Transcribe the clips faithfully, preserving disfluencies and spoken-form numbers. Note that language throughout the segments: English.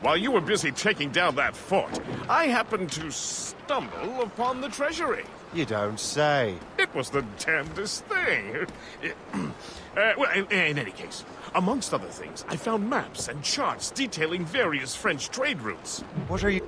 While you were busy taking down that fort, I happened to stumble upon the treasury. You don't say. It was the damnedest thing. uh, well, in, in any case, amongst other things, I found maps and charts detailing various French trade routes. What are you...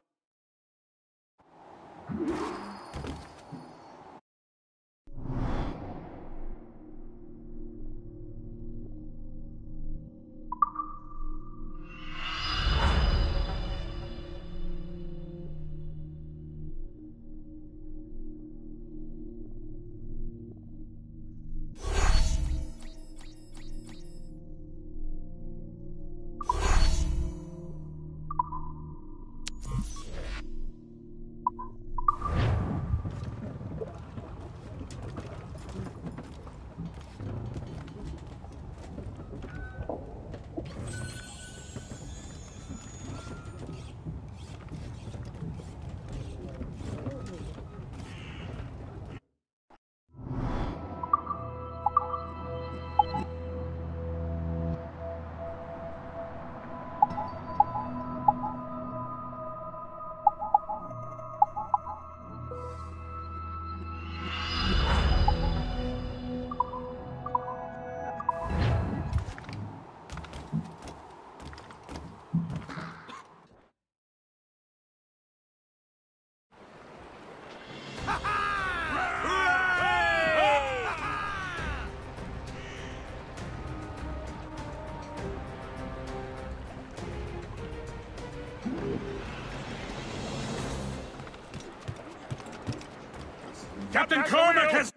Captain Cormac has...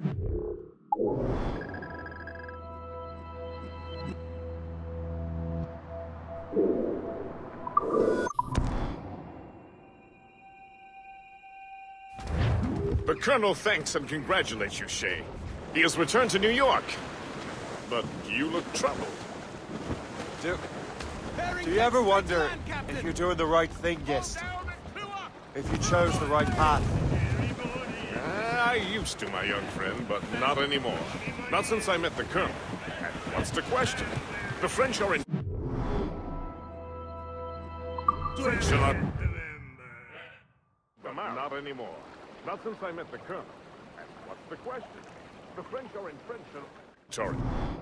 The Colonel thanks and congratulates you, Shay. He has returned to New York. But you look troubled. Do, do you ever wonder if you're doing the right thing, Gist? If you chose the right path? I used to, my young friend, but not anymore. Not since I met the Colonel. And what's the question? The French are in... French are not... But not anymore. Not since I met the Colonel. And what's the question? The French are in French... Sorry.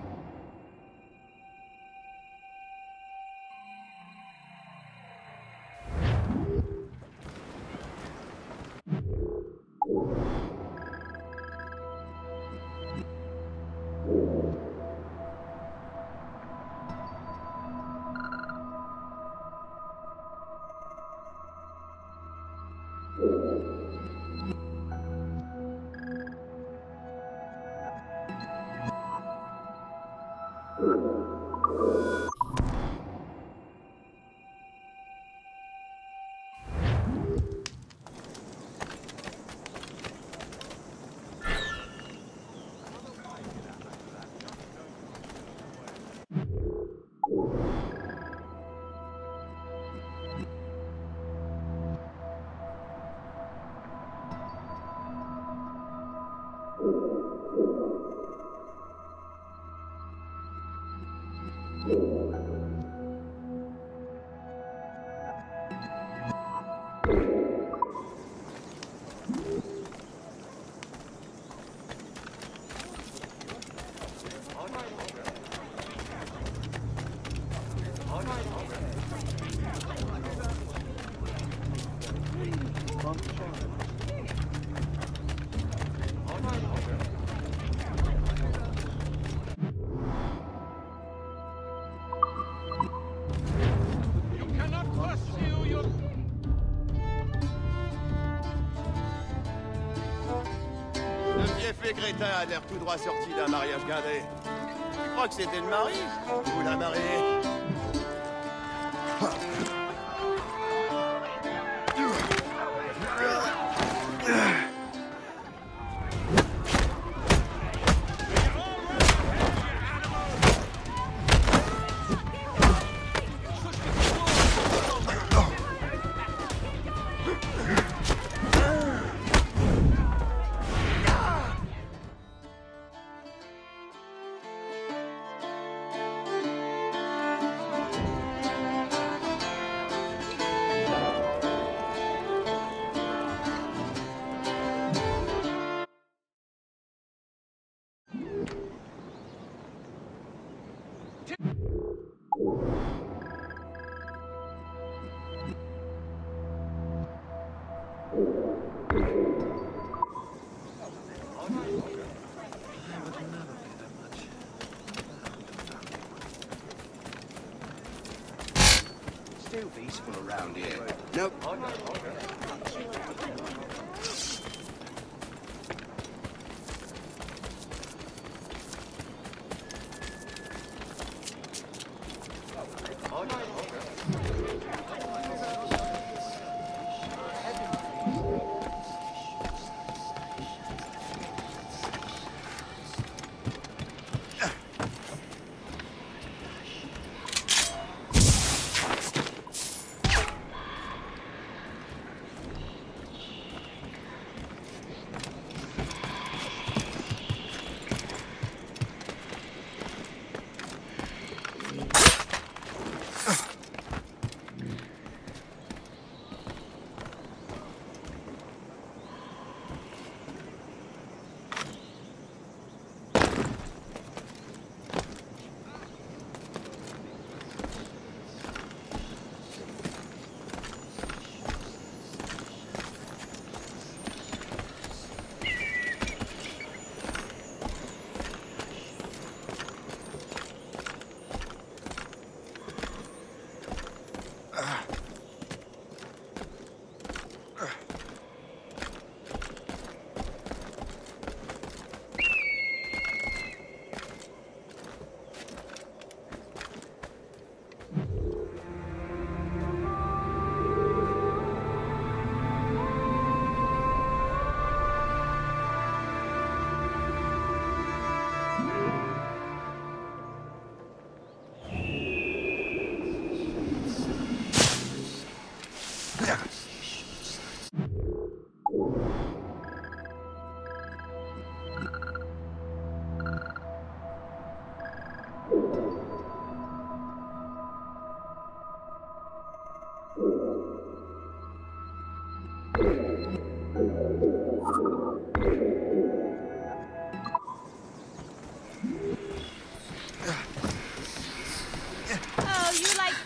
Crétin a l'air tout droit sorti d'un mariage guindé. Tu crois que c'était le mari ou la mariée? Still peaceful around here. Nope. Oh, you like...